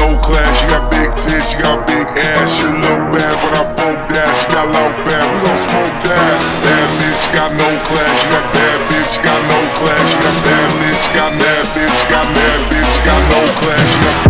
no class, she got big tits, she got big ass. She look bad, but I broke that. She got loud bad, we gon' smoke that. Bad bitch, she got no class, she got bad bitch, she got no class. She got bad bitch, she got mad bitch, she got mad bitch, she got no class. She got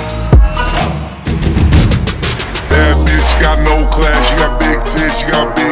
no class, she got big tits, she got big